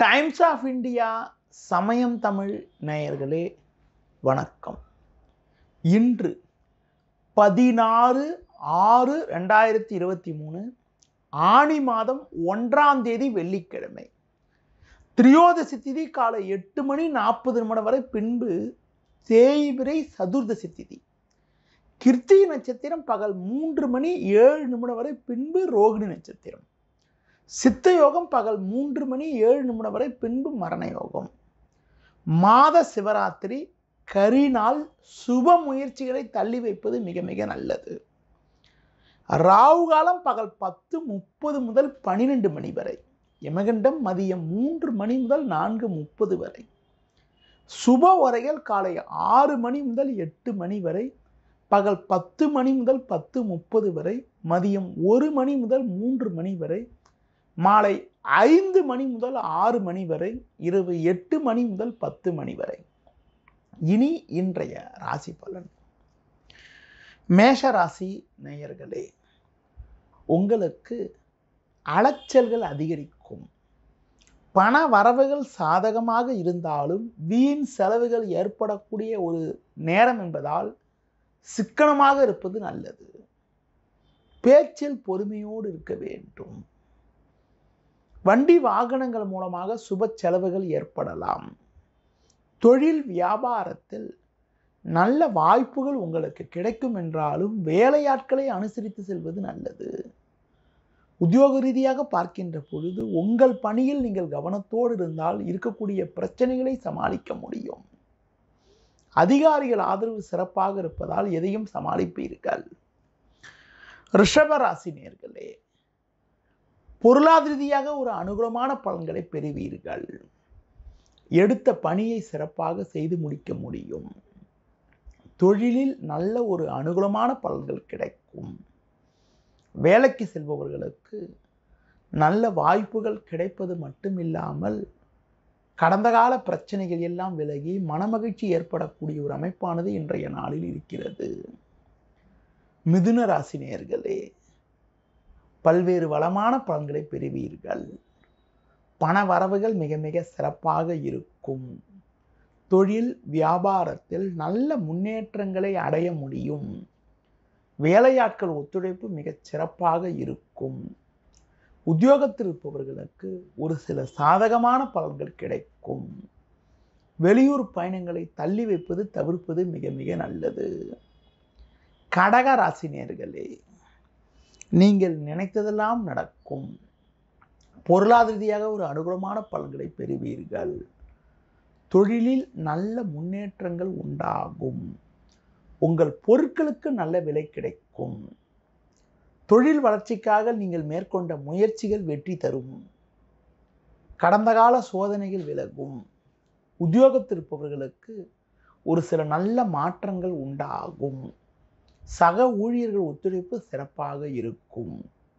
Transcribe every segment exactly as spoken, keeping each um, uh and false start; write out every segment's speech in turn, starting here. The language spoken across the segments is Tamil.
டைம்ஸ் ஆஃப் இந்தியா சமயம் தமிழ் நேயர்களே வணக்கம். இன்று பதினாறு ஆறு ரெண்டாயிரத்தி இருபத்தி மூணு ஆணி மாதம் ஒன்றாம் தேதி வெள்ளிக்கிழமை. திரியோதசி திதி காலை எட்டு மணி நாற்பது நிமிடம் வரை, பின்பு தேய்பிரை சதுர்தசி திதி. கிருத்திகை நட்சத்திரம் பகல் மூன்று மணி ஏழு நிமிடம் வரை, பின்பு ரோகிணி நட்சத்திரம். சித்த யோகம் பகல் மூன்று மணி ஏழு நிமிடம் வரை, பின்பு மரண யோகம். மாத சிவராத்திரி கரிநாள். சுப முயற்சிகளை தள்ளி வைப்பது மிக மிக நல்லது. ராகு காலம் பகல் பத்து முப்பது முதல் பனிரெண்டு மணி வரை. யமகண்டம் மதியம் மூன்று மணி முதல் நான்கு முப்பது வரை. சுப உரைகள் காலை ஆறு மணி முதல் எட்டு மணி வரை, பகல் பத்து மணி முதல் பத்து முப்பது வரை, மதியம் ஒரு மணி முதல் மூன்று மணி வரை, மாலை ஐந்து மணி முதல் ஆறு மணி வரை, இரவு எட்டு மணி முதல் பத்து மணி வரை. இனி இன்றைய ராசி பலன். மேஷ ராசி நேயர்களே, உங்களுக்கு அலைச்சல்கள் அதிகரிக்கும். பண வரவுகள் சாதகமாக இருந்தாலும் வீண் செலவுகள் ஏற்படக்கூடிய ஒரு நேரம் என்பதால் சிக்கனமாக இருப்பது நல்லது. பேச்சில் பொறுமையோடு இருக்க வேண்டும். வண்டி வாகனங்கள் மூலமாக சுப செலவுகள் ஏற்படலாம். தொழில் வியாபாரத்தில் நல்ல வாய்ப்புகள் உங்களுக்கு கிடைக்கும் என்றாலும் வேலையாட்களை அனுசரித்து செல்வது நல்லது. உத்தியோக ரீதியாக பார்க்கின்ற பொழுது உங்கள் பணியில் நீங்கள் கவனத்தோடு இருந்தால் இருக்கக்கூடிய பிரச்சனைகளை சமாளிக்க முடியும். அதிகாரிகள் ஆதரவு சிறப்பாக இருப்பதால் எதையும் சமாளிப்பீர்கள். ரிஷப ராசி நேயர்களே, பொருளாதார ரீதியாக ஒரு அனுகூலமான பலன்களை பெறுவீர்கள். எடுத்த பணியை சிறப்பாக செய்து முடிக்க முடியும். தொழிலில் நல்ல ஒரு அனுகூலமான பலன்கள் கிடைக்கும். வேலைக்கு செல்பவர்களுக்கு நல்ல வாய்ப்புகள் கிடைப்பது மட்டுமில்லாமல் கடந்த கால பிரச்சனைகள் எல்லாம் விலகி மனமகிழ்ச்சி ஏற்படக்கூடிய ஒரு அமைப்பானது இன்றைய நாளில் இருக்கிறது. மிதுன ராசி நேயர்களே, பல்வேறு வளமான பலன்களை பெறுவீர்கள். பண வரவுகள் மிக மிக சிறப்பாக இருக்கும். தொழில் வியாபாரத்தில் நல்ல முன்னேற்றங்களை அடைய முடியும். வேலையாட்கள் ஒத்துழைப்பு மிகச் சிறப்பாக இருக்கும். உத்தியோகத்தில் இருப்பவர்களுக்கு ஒரு சில சாதகமான பலன்கள் கிடைக்கும். வெளியூர் பயணங்களை தள்ளி வைப்பது தவிர்ப்பது மிக மிக நல்லது. கடக ராசி நேயர்களே, நீங்கள் நினைத்ததெல்லாம் நடக்கும். பொருளாதார ரீதியாக ஒரு அனுகூலமான பலன்களை பெறுவீர்கள். தொழிலில் நல்ல முன்னேற்றங்கள் உண்டாகும். உங்கள் பொருட்களுக்கு நல்ல விலை கிடைக்கும். தொழில் வளர்ச்சிக்காக நீங்கள் மேற்கொண்ட முயற்சிகள் வெற்றி தரும். கடந்த கால சோதனைகள் விலகும். உத்தியோகத்தில் இருப்பவர்களுக்கு ஒரு சில நல்ல மாற்றங்கள் உண்டாகும். சக ஊழியர்கள் ஒத்துழைப்பு சிறப்பாக இருக்கும்.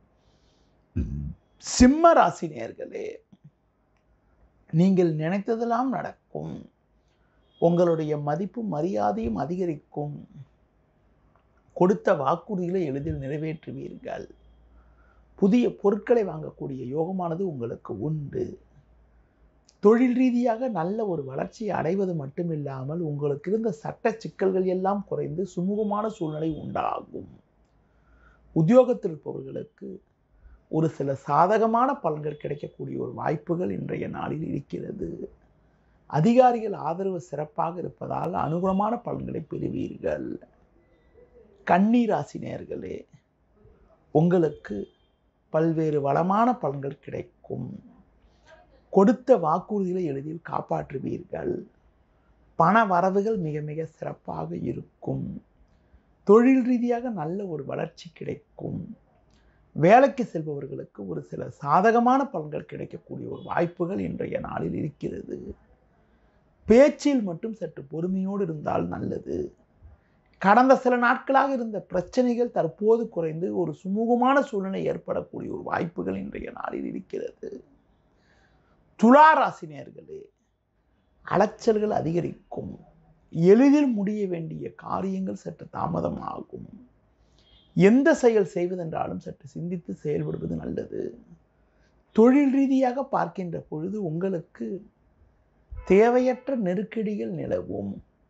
சிம்ம ராசி நேயர்களே, நீங்கள் நினைத்ததெல்லாம் நடக்கும். உங்களுடைய மதிப்பு மரியாதையும் அதிகரிக்கும். கொடுத்த வாக்குறுதிகளை எளிதில் நிறைவேற்றுவீர்கள். புதிய பொருட்களை வாங்கக்கூடிய யோகமானது உங்களுக்கு உண்டு. தொழில் ரீதியாக நல்ல ஒரு வளர்ச்சியை அடைவது மட்டுமில்லாமல் உங்களுக்கு இருந்த சட்ட சிக்கல்கள் எல்லாம் குறைந்து சுமூகமான சூழ்நிலை உண்டாகும். உத்தியோகத்தில் இருப்பவர்களுக்கு ஒரு சில சாதகமான பலன்கள் கிடைக்கக்கூடிய ஒரு வாய்ப்புகள் இன்றைய நாளில் இருக்கிறது. அதிகாரிகள் ஆதரவு சிறப்பாக இருப்பதால் அனுகூலமான பலன்களை பெறுவீர்கள். கன்னி ராசி நேயர்களே, உங்களுக்கு பல்வேறு வளமான பலன்கள் கிடைக்கும். கொடுத்த வாக்குறுதிகளை எளிதில் காப்பாற்றுவீர்கள். பண வரவுகள் மிக மிக சிறப்பாக இருக்கும். தொழில் ரீதியாக நல்ல ஒரு வளர்ச்சி கிடைக்கும். வேலைக்கு செல்பவர்களுக்கு ஒரு சில சாதகமான பலன்கள் கிடைக்கக்கூடிய ஒரு வாய்ப்புகள் இன்றைய நாளில் இருக்கிறது. பேச்சில் மட்டும் சற்று பொறுமையோடு இருந்தால் நல்லது. கடந்த சில நாட்களாக இருந்த பிரச்சனைகள் தற்போது குறைந்து ஒரு சுமூகமான சூழ்நிலை ஏற்படக்கூடிய ஒரு வாய்ப்புகள் இன்றைய நாளில் இருக்கிறது. துலா ராசி நேயர்களே, அலைச்சல்கள் அதிகரிக்கும். எளிதில் முடிய வேண்டிய காரியங்கள் சற்று தாமதமாகும். எந்த செயல் செய்வதென்றாலும் சற்று சிந்தித்து செயல்படுவது நல்லது. தொழில் ரீதியாக பார்க்கின்ற பொழுது உங்களுக்கு தேவையற்ற நெருக்கடிகள் நிலவும்.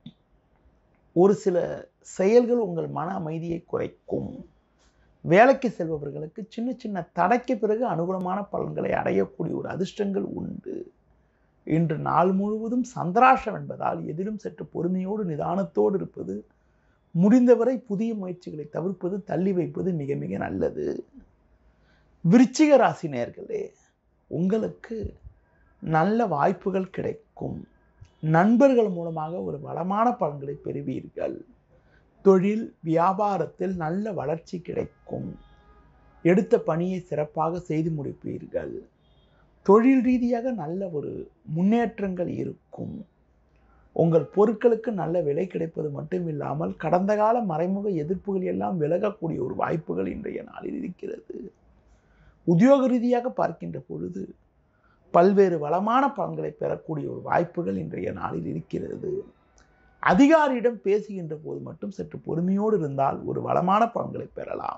ஒரு சில செயல்கள் உங்கள் மன அமைதியை குறைக்கும். வேலைக்கு செல்பவர்களுக்கு சின்ன சின்ன தடைக்கு பிறகு அனுகூலமான பலன்களை அடையக்கூடிய ஒரு அதிர்ஷ்டங்கள் உண்டு. இன்று நாள் முழுவதும் சந்திராஷ்டம் என்பதால் எதிலும் சற்று பொறுமையோடு நிதானத்தோடு இருப்பது, முடிந்தவரை புதிய முயற்சிகளை தவிர்ப்பது, தள்ளி வைப்பது மிக மிக நல்லது. விருச்சிக ராசி நேயர்களே, உங்களுக்கு நல்ல வாய்ப்புகள் கிடைக்கும். நண்பர்கள் மூலமாக ஒரு வளமான பலன்களை பெறுவீர்கள். தொழில் வியாபாரத்தில் நல்ல வளர்ச்சி கிடைக்கும். எடுத்த பணியை சிறப்பாக செய்து முடிப்பீர்கள். தொழில் ரீதியாக நல்ல ஒரு முன்னேற்றங்கள் இருக்கும். உங்கள் பொருட்களுக்கு நல்ல விலை கிடைப்பது மட்டும் இல்லாமல் கடந்த கால மறைமுக எதிர்ப்புகள் எல்லாம் விலகக்கூடிய ஒரு வாய்ப்புகள் இன்றைய நாளில் இருக்கிறது. உத்தியோக ரீதியாக பார்க்கின்ற பொழுது பல்வேறு வளமான பலன்களை பெறக்கூடிய ஒரு வாய்ப்புகள் இன்றைய நாளில் இருக்கிறது. அதிகாரியிடம் பேசுகின்ற போது மட்டும் சற்று பொறுமையோடு இருந்தால் ஒரு வளமான பலன்களை பெறலாம்.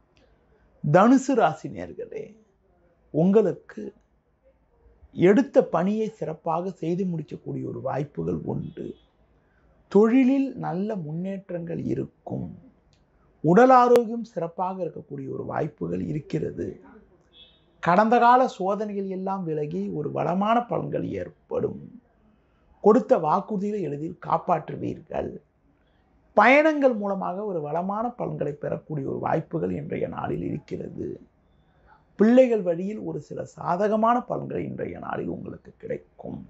தனுசு ராசி நேயர்களே, உங்களுக்கு எடுத்த பணியை சிறப்பாக செய்து முடிக்கக்கூடிய ஒரு வாய்ப்புகள் உண்டு. தொழிலில் நல்ல முன்னேற்றங்கள் இருக்கும். உடல் ஆரோக்கியம் சிறப்பாக இருக்கக்கூடிய ஒரு வாய்ப்புகள் இருக்கிறது. கடந்த கால சோதனைகள் எல்லாம் விலகி ஒரு வளமான பலன்கள் ஏற்படும். கொடுத்த வாக்குறுதிகளை எளிதில் காப்பாற்றுவீர்கள். பயணங்கள் மூலமாக ஒரு வளமான பலன்களை பெறக்கூடிய ஒரு வாய்ப்புகள் இன்றைய நாளில் இருக்கிறது. பிள்ளைகள் வழியில் ஒரு சில சாதகமான பலன்கள் இன்றைய நாளில் உங்களுக்கு கிடைக்கும்.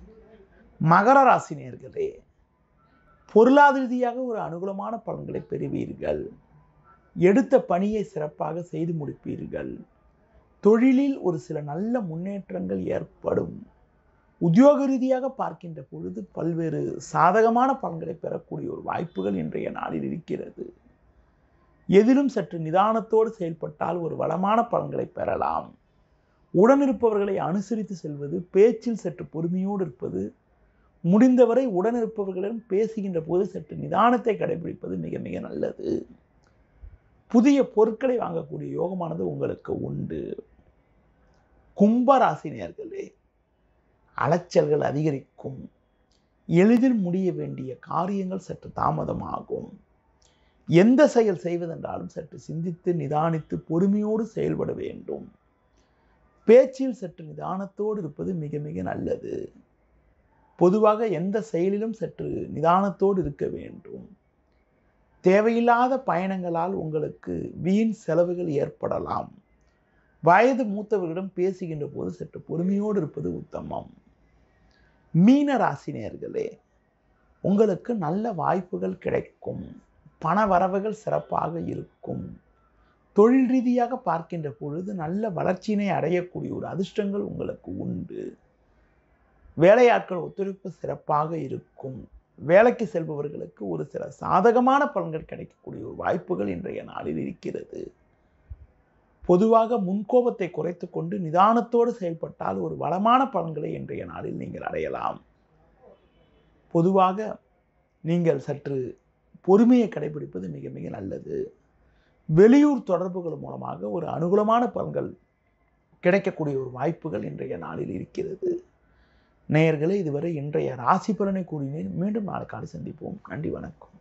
மகர ராசி நேயர்களே, பொருளாதார ரீதியாக ஒரு அனுகூலமான பலன்களை பெறுவீர்கள். எடுத்த பணியை சிறப்பாக செய்து முடிப்பீர்கள். தொழிலில் ஒரு சில நல்ல முன்னேற்றங்கள் ஏற்படும். உத்தியோக ரீதியாக பார்க்கின்ற பொழுது பல்வேறு சாதகமான பலன்களை பெறக்கூடிய ஒரு வாய்ப்புகள் இன்றைய நாளில் இருக்கிறது. எதிலும் சற்று நிதானத்தோடு செயல்பட்டால் ஒரு வளமான பலன்களை பெறலாம். உடனிருப்பவர்களை அனுசரித்து செல்வது, பேச்சில் சற்று பொறுமையோடு இருப்பது, முடிந்தவரை உடனிருப்பவர்களிடம் பேசுகின்ற போது சற்று நிதானத்தை கடைபிடிப்பது மிக மிக நல்லது. புதிய பொருட்களை வாங்கக்கூடிய யோகமானது உங்களுக்கு உண்டு. கும்பராசி நேயர்களே, அலைச்சல்கள் அதிகரிக்கும். எளிதில் முடிய வேண்டிய காரியங்கள் சற்று தாமதமாகும். எந்த செயல் செய்வதென்றாலும் சற்று சிந்தித்து நிதானித்து பொறுமையோடு செயல்பட வேண்டும். பேச்சில் சற்று நிதானத்தோடு இருப்பது மிக மிக நல்லது. பொதுவாக எந்த செயலிலும் சற்று நிதானத்தோடு இருக்க வேண்டும். தேவையில்லாத பயணங்களால் உங்களுக்கு வீண் செலவுகள் ஏற்படலாம். வயது மூத்தவர்களிடம் பேசுகின்ற போது சற்று பொறுமையோடு இருப்பது உத்தமம். மீன ராசி நேயர்களே, உங்களுக்கு நல்ல வாய்ப்புகள் கிடைக்கும். பண வரவுகள் சிறப்பாக இருக்கும். தொழில் ரீதியாக பார்க்கின்ற பொழுது நல்ல வளர்ச்சியினை அடையக்கூடிய ஒரு அதிர்ஷ்டங்கள் உங்களுக்கு உண்டு. வேலையாட்கள் ஒத்துழைப்பு சிறப்பாக இருக்கும். வேலைக்கு செல்பவர்களுக்கு ஒரு சில சாதகமான பலன்கள் கிடைக்கக்கூடிய ஒரு வாய்ப்புகள் இன்றைய நாளில் இருக்கிறது. பொதுவாக முன்கோபத்தை குறைத்து கொண்டு நிதானத்தோடு செயல்பட்டால் ஒரு வளமான பலன்களை இன்றைய நாளில் நீங்கள் அடையலாம். பொதுவாக நீங்கள் சற்று பொறுமையை கடைபிடிப்பது மிக மிக நல்லது. வெளியூர் தொடர்புகள் மூலமாக ஒரு அனுகூலமான பலன்கள் கிடைக்கக்கூடிய ஒரு வாய்ப்புகள் இன்றைய நாளில் இருக்கிறது. நேயர்களே, இதுவரை இன்றைய ராசி பலனை கூறினேன். மீண்டும் நாளை காலை சந்திப்போம். நன்றி, வணக்கம்.